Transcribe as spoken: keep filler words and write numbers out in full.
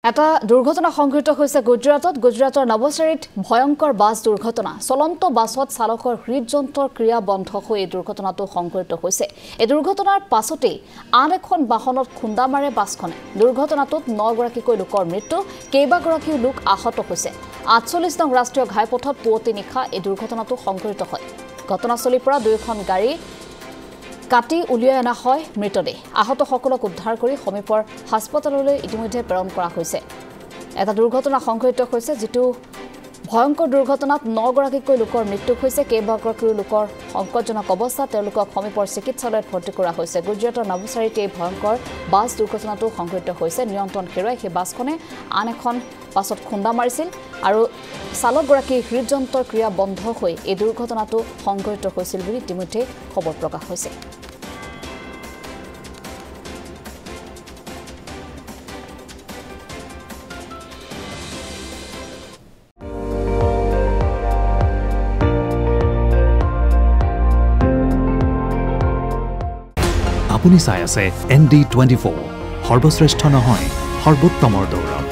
এটা দুৰ্ঘটনা সংঘটিত হৈছে গুজৰাটত গুজৰাটৰ নৱচাৰীত ভয়ংকৰ বাছ দুৰ্ঘটনা চলন্ত বাছত চালকৰ হৃদযন্ত্ৰৰ ক্ৰিয়া বন্ধ হৈ এই দুৰ্ঘটনাটো সংঘটিত হৈছে এই দুৰ্ঘটনাৰ পাছতে আন এখন বাহনত খুন্দা মাৰে বাছখনে দুৰ্ঘটনাটোত নগৰাকীকৈ লোকৰ মৃত্যু কেইবাগৰাকী লোক আহত হৈছে আঠচল্লিশ নং ৰাষ্ট্ৰীয় ঘাইপথত পুৱতি নিশা এই দুৰ্ঘটনাটো সংঘটিত হয় ঘটনাস্থলীৰ পৰা দুইখন গাড়ী কাটি উলিয়াই অনা হয় মৃতদেহ আহত সকলক উদ্ধাৰ কৰি সমীপৰ হাস্পতাললৈ ইতিমধ্যে প্ৰেৰণ কৰা হৈছে এটা দুৰ্ঘটনা সংঘটিত হৈছে যেটো ভয়ংকৰ দুৰ্ঘটনাত নগৰাকীকৈ লোকৰ মৃত্যু হৈছে কেইবাগৰাকী লোকৰ সংকটজনক অৱস্থাত তেওঁলোকক সমীপৰ চিকিৎসালয়ত ভৰ্তি কৰা হৈছে গুজৰাটৰ নৱচাৰীত এই ভয়ংকৰ বাছ দুৰ্ঘটনাটো সংঘটিত হৈছে নিয়ন্ত্ৰণ হেৰুৱাই সেই বাছখনে আন এখন পাছত খুন্দা মাৰিছিল আৰু চালকগৰাকীৰ হৃদযন্ত্ৰৰ ক্ৰিয়া বন্ধ হৈ এই দুৰ্ঘটনাটো সংঘটিত হৈছিল বুলি ইতিমধ্যে খবৰ প্ৰকাশ হৈছে আপুনি চাই আছে এন ডি টুৱেণ্টি ফ'ৰ সৰ্বশ্ৰেষ্ঠ নহয় সৰ্বোত্তমৰ দৌৰ